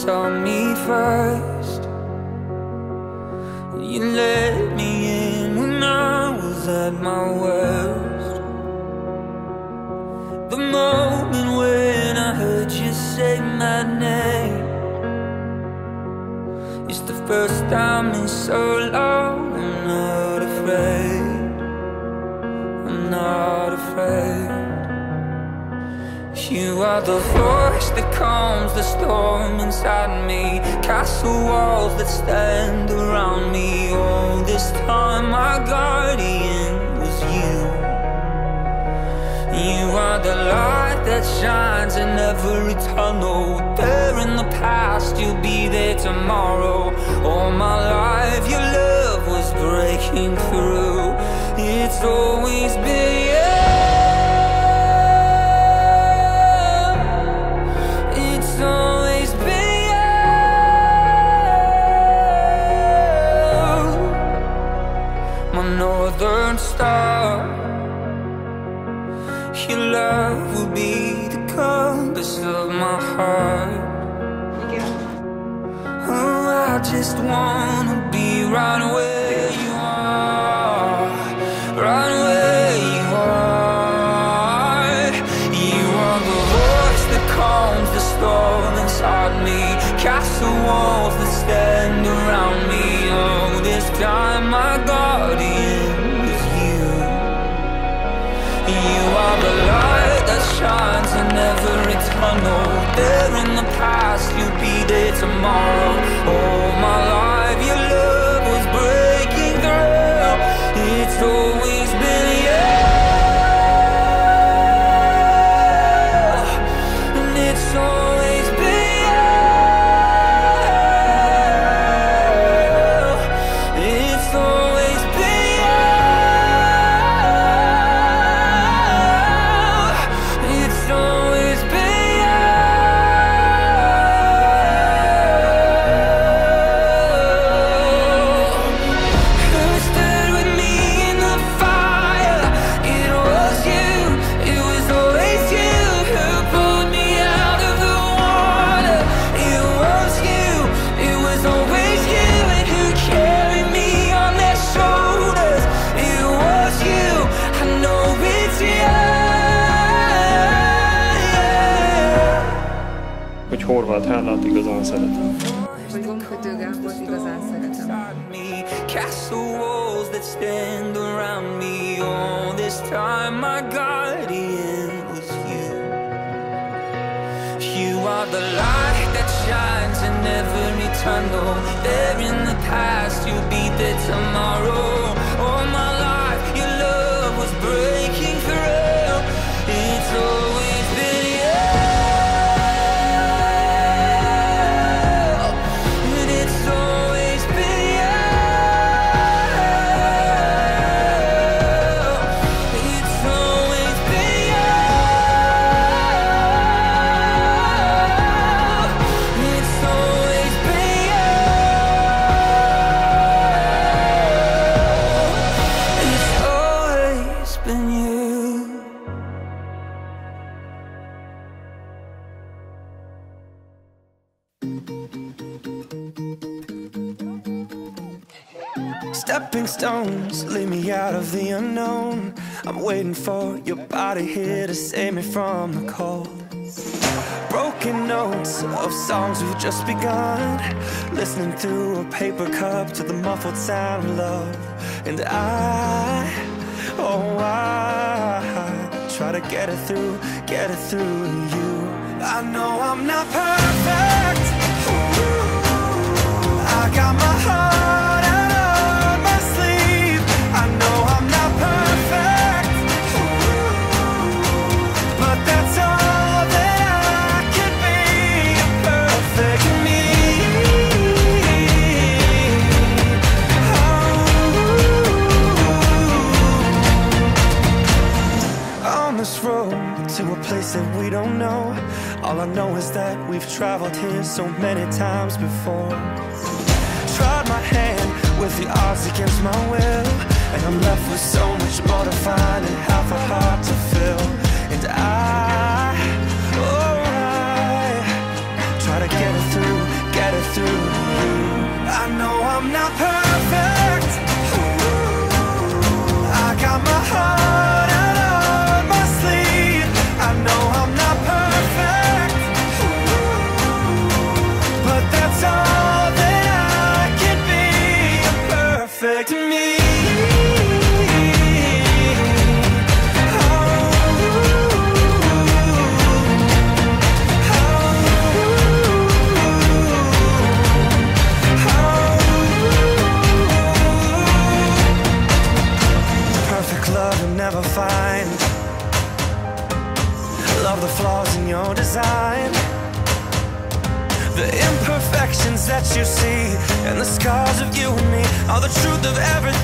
saw me first. You let me in when I was at my worst. The moment when I heard you say my name, it's the first time in so long. I'm not afraid, I'm not afraid. You are the voice that calms the storm inside me, castle walls that stand around me. All this time my guardian was you. You are the light that shines in every tunnel. There in the past, you'll be there tomorrow. All my life your love was breaking through. It's always been you. Northern star, your love will be the compass of my heart. Oh, I just wanna be right where you are, right where you are. You are the voice that calms the storm inside me, castle walls that stand around me. Oh, this time my guardian. You are the light that shines in every tunnel. There in the past, you'll be there tomorrow. All my life your love was breaking through. It's always been you, and it's always been you. It's always been you. Hogy Horváth Hellát igazán szeretem. Hogy Gombkötő Gábort igazán szeretem. Castle walls that stand around me. All this time my guardian was you. You are the light that shines in every tunnel. There in the past, you'll be there tomorrow. All my life your love was breaking through. It's always been you. Stepping stones lead me out of the unknown. I'm waiting for your body here to save me from the cold. Broken notes of songs we've just begun, listening through a paper cup to the muffled sound of love. And oh I try to get it through you. I know I'm not perfect. I got my heart out on my sleeve. I know I'm not perfect, but that's all that I could be. A perfect me. On this road to a place that we don't know, all I know is that we've traveled here so many times before. Tried my hand with the odds against my will, and I'm left with so much more to find and half a heart to fill. And I try to get it through I know I'm not perfect. I got my heart out on my sleeve. I know I'm not perfect, but that's all that I can be. A perfect me. Never find. Love the flaws in your design, the imperfections that you see, and the scars of you and me are the truth of everything.